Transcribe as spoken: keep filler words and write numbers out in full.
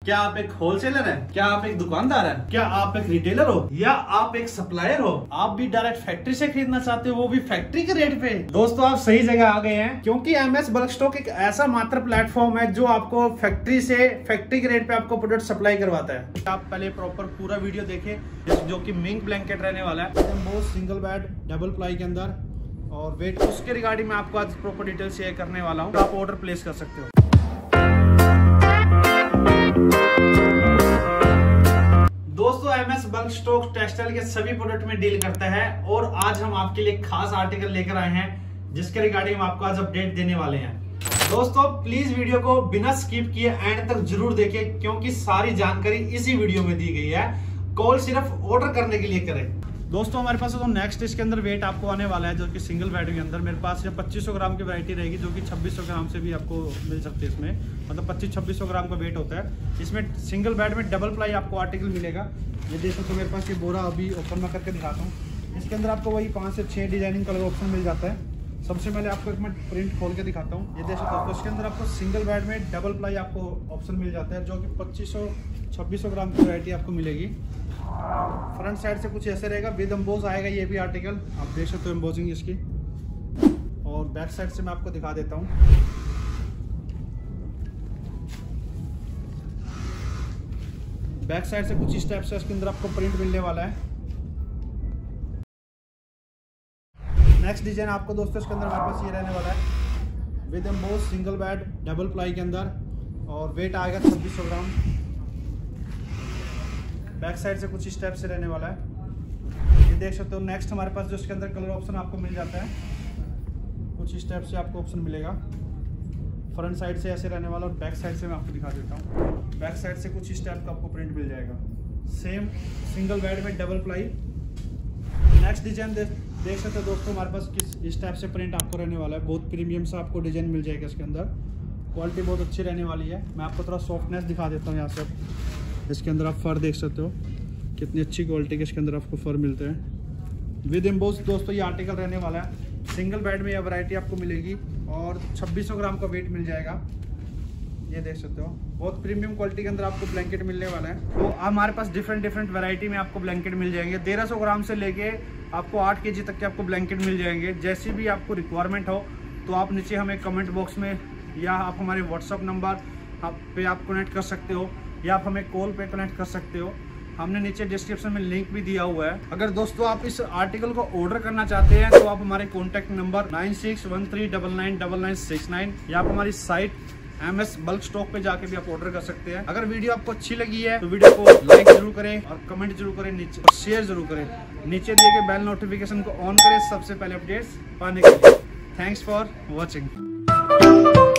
क्या आप एक होलसेलर हैं? क्या आप एक दुकानदार हैं? क्या आप एक रिटेलर हो या आप एक सप्लायर हो? आप भी डायरेक्ट फैक्ट्री से खरीदना चाहते हो, वो भी फैक्ट्री के रेट पे? दोस्तों आप सही जगह आ गए हैं, क्योंकि एमएस बल्क स्टॉक एक ऐसा मात्र प्लेटफॉर्म है जो आपको फैक्ट्री से फैक्ट्री के रेट पे आपको प्रोडक्ट सप्लाई करवाता है। आप पहले प्रॉपर पूरा वीडियो देखें, जो कि मिंक ब्लैंकेट रहने वाला है, बहुत सिंगल बेड डबल प्लाई के अंदर, और वेट उसके रिगार्डिंग मैं आपको आज प्रॉपर डिटेल शेयर करने वाला हूँ। तो आप ऑर्डर प्लेस कर सकते हो। दोस्तों एमएस बल्क स्टॉक टेक्सटाइल के सभी प्रोडक्ट में डील करता है, और आज हम आपके लिए खास आर्टिकल लेकर आए हैं जिसके रिगार्डिंग हम आपको आज अपडेट देने वाले हैं। दोस्तों प्लीज वीडियो को बिना स्किप किए एंड तक जरूर देखें, क्योंकि सारी जानकारी इसी वीडियो में दी गई है। कॉल सिर्फ ऑर्डर करने के लिए करें। दोस्तों हमारे पास तो नेक्स्ट इसके अंदर वेट आपको आने वाला है, जो कि सिंगल बेड के अंदर मेरे पास पच्चीस सौ ग्राम की वैरायटी रहेगी, जो कि छब्बीस सौ ग्राम से भी आपको मिल सकती है। इसमें मतलब पच्चीस छब्बीस सौ ग्राम का वेट होता है। इसमें सिंगल बेड में डबल प्लाई आपको आर्टिकल मिलेगा। ये देखो तो मेरे पास ये बोरा अभी ओपन में करके दिखाता हूँ। इसके अंदर आपको वही पाँच से छः डिजाइनिंग कलर ऑप्शन मिल जाता है। सबसे पहले आपको एक मैं प्रिंट खोल के दिखाता हूँ। ये देखो दोस्तों इसके अंदर आपको सिंगल बेड में डबल प्लाई आपको ऑप्शन मिल जाता है, जो कि पच्चीस सौ छब्बीस सौ ग्राम की वैरायटी आपको मिलेगी। फ्रंट साइड से कुछ ऐसे रहेगा, विद एम्बोस आएगा ये भी आर्टिकल, आप देख सकते हो एम्बोसिंग इसकी। और बैक साइड से मैं आपको दिखा देता हूँ। बैक साइड से कुछ इस टाइप से इसके अंदर आपको प्रिंट मिलने वाला है। नेक्स्ट डिजाइन आपको दोस्तों इसके अंदर हमारे पास ये रहने वाला है, with emboss single bed double ply के अंदर, और वेट आएगा छब्बीस सौ ग्राम। बैक साइड से कुछ इस टाइप से रहने वाला है, ये देख सकते हो। नेक्स्ट हमारे पास जो इसके अंदर कलर ऑप्शन आपको मिल जाता है, कुछ इस टाइप से आपको ऑप्शन मिलेगा। फ्रंट साइड से ऐसे रहने वाला, और बैक साइड से मैं आपको दिखा देता हूँ। बैक साइड से कुछ इस टाइप का आपको प्रिंट मिल जाएगा, सेम सिंगल बेड में डबल प्लाई। नेक्स्ट डिजाइन दे, देख सकते हो दोस्तों हमारे पास किस इस टाइप से प्रिंट आपको रहने वाला है। बहुत प्रीमियम सा आपको डिजाइन मिल जाएगा इसके अंदर। क्वालिटी बहुत अच्छी रहने वाली है। मैं आपको थोड़ा सॉफ्टनेस दिखा देता हूँ। यहाँ से इसके अंदर आप फर देख सकते हो, कितनी अच्छी क्वालिटी के इसके अंदर आपको फर मिलते हैं। विद एम्बोस दोस्तों ये आर्टिकल रहने वाला है। सिंगल बेड में यह वैरायटी आपको मिलेगी, और छब्बीस सौ ग्राम का वेट मिल जाएगा। ये देख सकते हो बहुत प्रीमियम क्वालिटी के अंदर आपको ब्लैंकेट मिलने वाला है। तो हमारे पास डिफरेंट डिफरेंट वैरायटी में आपको ब्लैंकेट मिल जाएंगे। तेरह सौ ग्राम से लेके आपको आठ के जी तक के आपको ब्लैंकेट मिल जाएंगे। जैसी भी आपको रिक्वायरमेंट हो तो आप नीचे हमें कमेंट बॉक्स में, या आप हमारे व्हाट्सअप नंबर आप पे आप कनेक्ट कर सकते हो, या आप हमें कॉल पे कनेक्ट कर सकते हो। हमने नीचे डिस्क्रिप्शन में लिंक भी दिया हुआ है। अगर दोस्तों आप इस आर्टिकल को ऑर्डर करना चाहते हैं तो आप हमारे contact number nine six one three double nine double nine six nine या आप हमारी साइट एमएस बल्क स्टॉक पे जाके भी आप ऑर्डर कर सकते हैं। अगर वीडियो आपको अच्छी लगी है तो वीडियो को लाइक जरूर करें, और कमेंट जरूर करें नीचे, और शेयर जरूर करें। नीचे दिए गए बेल नोटिफिकेशन को ऑन करें सबसे पहले अपडेट्स पाने के लिए। Thanks for watching.